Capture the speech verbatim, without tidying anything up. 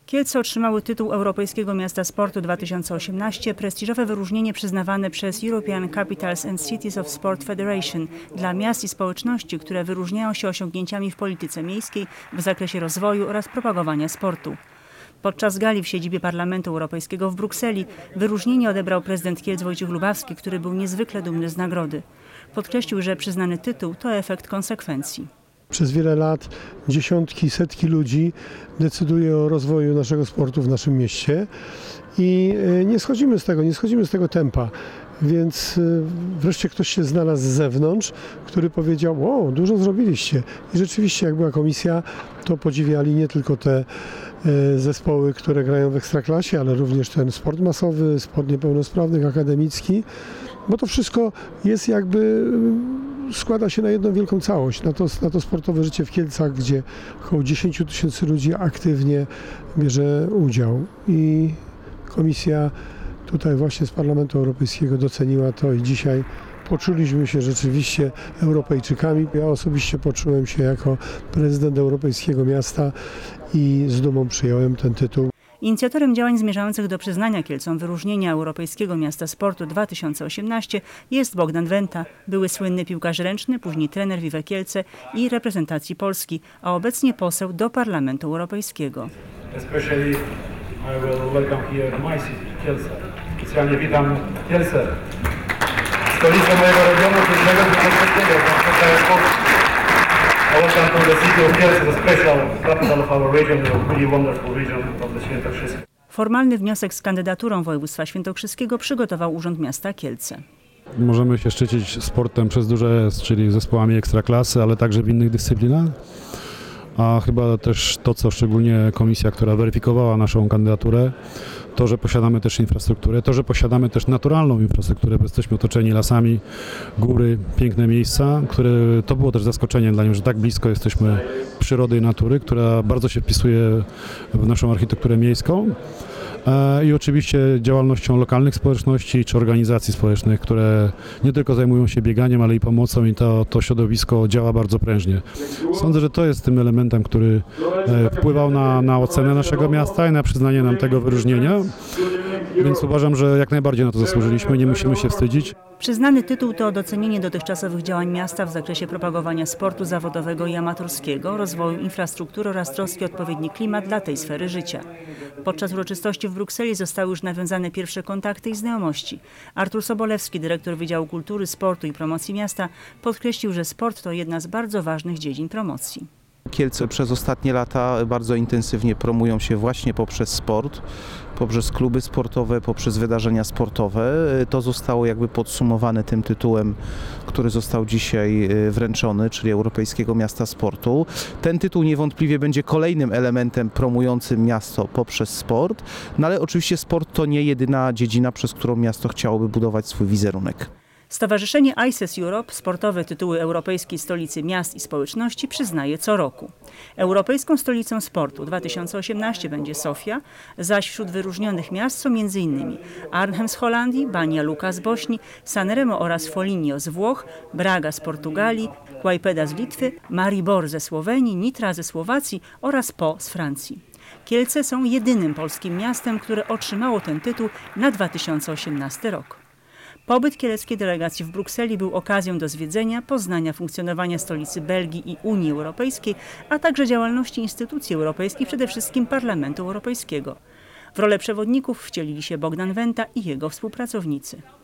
Kielce otrzymały tytuł Europejskiego Miasta Sportu dwa tysiące osiemnaście, prestiżowe wyróżnienie przyznawane przez European Capitals and Cities of Sport Federation dla miast i społeczności, które wyróżniają się osiągnięciami w polityce miejskiej w zakresie rozwoju oraz propagowania sportu. Podczas gali w siedzibie Parlamentu Europejskiego w Brukseli wyróżnienie odebrał prezydent Kielc Wojciech Lubawski, który był niezwykle dumny z nagrody. Podkreślił, że przyznany tytuł to efekt konsekwencji. Przez wiele lat dziesiątki, setki ludzi decyduje o rozwoju naszego sportu w naszym mieście i nie schodzimy z tego, nie schodzimy z tego tempa. Więc wreszcie ktoś się znalazł z zewnątrz, który powiedział: o, dużo zrobiliście. I rzeczywiście, jak była komisja, to podziwiali nie tylko te zespoły, które grają w Ekstraklasie, ale również ten sport masowy, sport niepełnosprawnych, akademicki, bo to wszystko jest jakby, składa się na jedną wielką całość, na to, na to sportowe życie w Kielcach, gdzie około dziesięć tysięcy ludzi aktywnie bierze udział. I komisja tutaj właśnie z Parlamentu Europejskiego doceniła to i dzisiaj poczuliśmy się rzeczywiście Europejczykami. Ja osobiście poczułem się jako prezydent Europejskiego Miasta i z dumą przyjąłem ten tytuł. Inicjatorem działań zmierzających do przyznania Kielcom wyróżnienia Europejskiego Miasta Sportu dwa tysiące osiemnaście jest Bogdan Wenta, były słynny piłkarz ręczny, później trener Vive Kielce i reprezentacji Polski, a obecnie poseł do Parlamentu Europejskiego. Specjalnie witam Kielce, stolicę mojego regionu, pięknego Wielkopolskiego, w kraju Polski. Welcome to the city of Kielce, the special capital of our region, a really wonderful region of the Świętokrzyskie. Formalny wniosek z kandydaturą województwa świętokrzyskiego przygotował Urząd Miasta Kielce. Możemy się szczycić sportem przez duże S, czyli zespołami ekstraklasy, ale także w innych dyscyplinach. A chyba też to, co szczególnie komisja, która weryfikowała naszą kandydaturę, to, że posiadamy też infrastrukturę, to, że posiadamy też naturalną infrastrukturę, bo jesteśmy otoczeni lasami, góry, piękne miejsca, które to było też zaskoczeniem dla nich, że tak blisko jesteśmy przyrody i natury, która bardzo się wpisuje w naszą architekturę miejską. I oczywiście działalnością lokalnych społeczności czy organizacji społecznych, które nie tylko zajmują się bieganiem, ale i pomocą, i to, to środowisko działa bardzo prężnie. Sądzę, że to jest tym elementem, który wpływał na, na ocenę naszego miasta i na przyznanie nam tego wyróżnienia, więc uważam, że jak najbardziej na to zasłużyliśmy, nie musimy się wstydzić. Przyznany tytuł to docenienie dotychczasowych działań miasta w zakresie propagowania sportu zawodowego i amatorskiego, rozwoju infrastruktury oraz troski o odpowiedni klimat dla tej sfery życia. Podczas uroczystości w Brukseli zostały już nawiązane pierwsze kontakty i znajomości. Artur Sobolewski, dyrektor Wydziału Kultury, Sportu i Promocji Miasta, podkreślił, że sport to jedna z bardzo ważnych dziedzin promocji. Kielce przez ostatnie lata bardzo intensywnie promują się właśnie poprzez sport, poprzez kluby sportowe, poprzez wydarzenia sportowe. To zostało jakby podsumowane tym tytułem, który został dzisiaj wręczony, czyli Europejskiego Miasta Sportu. Ten tytuł niewątpliwie będzie kolejnym elementem promującym miasto poprzez sport, no ale oczywiście sport to nie jedyna dziedzina, przez którą miasto chciałoby budować swój wizerunek. Stowarzyszenie I C E S Europe sportowe tytuły Europejskiej Stolicy Miast i Społeczności przyznaje co roku. Europejską Stolicą Sportu dwa tysiące osiemnaście będzie Sofia, zaś wśród wyróżnionych miast są między innymi Arnhem z Holandii, Banja Luka z Bośni, Sanremo oraz Foligno z Włoch, Braga z Portugalii, Klaipeda z Litwy, Maribor ze Słowenii, Nitra ze Słowacji oraz Po z Francji. Kielce są jedynym polskim miastem, które otrzymało ten tytuł na dwa tysiące osiemnasty rok. Pobyt kieleckiej delegacji w Brukseli był okazją do zwiedzenia, poznania funkcjonowania stolicy Belgii i Unii Europejskiej, a także działalności instytucji europejskich, przede wszystkim Parlamentu Europejskiego. W rolę przewodników wcielili się Bogdan Wenta i jego współpracownicy.